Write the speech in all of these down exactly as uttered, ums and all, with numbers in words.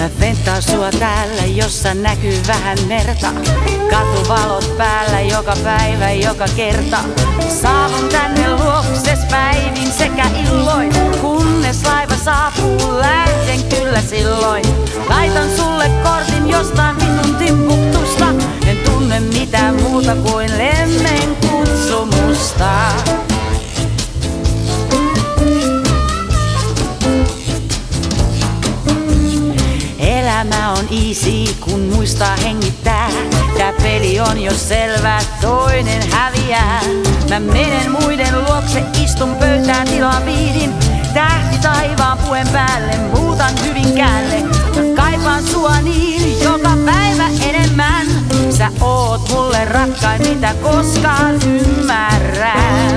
Mä ventaan sua täällä, jossa näkyy vähän merta. Katuvalot päällä joka päivä, joka kerta. Saavun tänne luokses päivin sekä illoin. Kunnes laiva saapuu, lähden kyllä silloin. Laitan sulle kortin jostain vinnun Timbuktusta. En tunne mitään muuta kuin lemmen kutsumusta. Elämä on easy, kun muistaa hengittää. Tää peli on jo selvä, toinen häviää. Mä menen muiden luokse, istun pöytään, tilaan viidin. Tähti taivaan puen päälle, muutan Hyvinkäälle. Mä kaipaan sua niin, joka päivä enemmän. Sä oot mulle rakkain, mitä koskaan ymmärrän.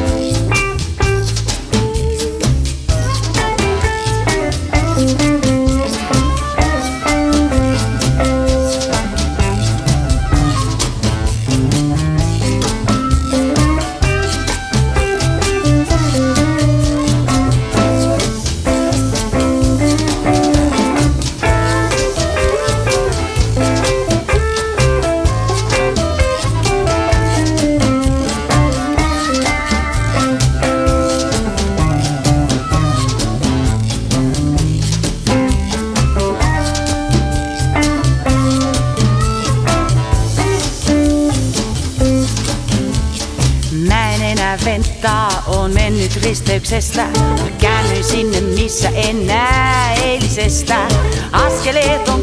Ventaa on mennyt risteyksestä. Mä käännyin sinne missä en näe eilisestä. Askeleet on